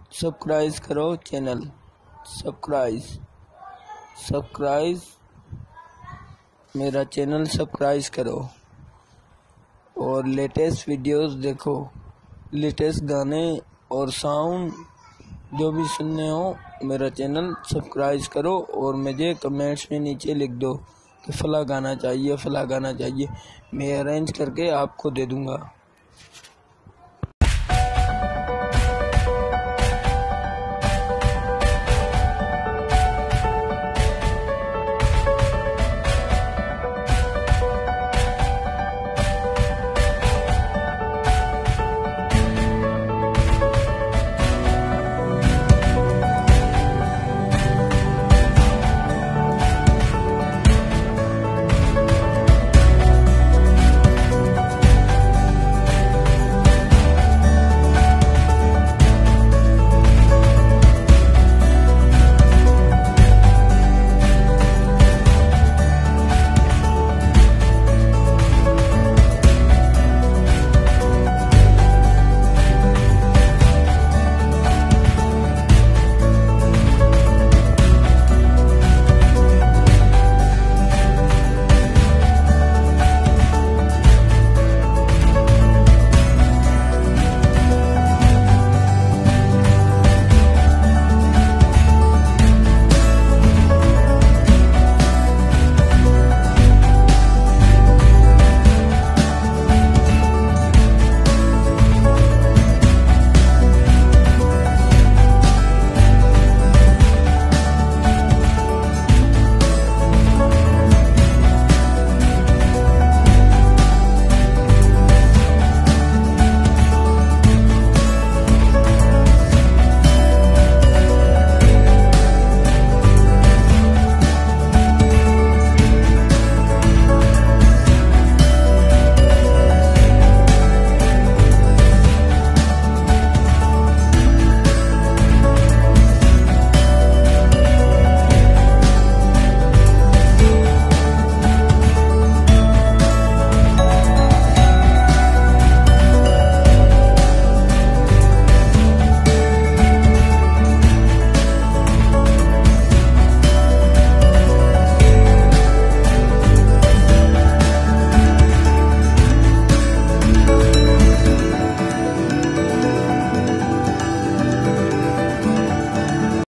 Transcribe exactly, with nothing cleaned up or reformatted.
Subscribe करो channel, subscribe subscribe मेरा channel subscribe करो और लेटेस्ट वीडियोस देखो, लेटेस्ट गाने और साउंड जो भी सुनने हो मेरा चैनल सब्सक्राइब करो और मुझे कमेंट्स में नीचे लिख दो कि फला गाना चाहिए फला गाना चाहिए, मैं अरेंज करके आपको दे दूँगा।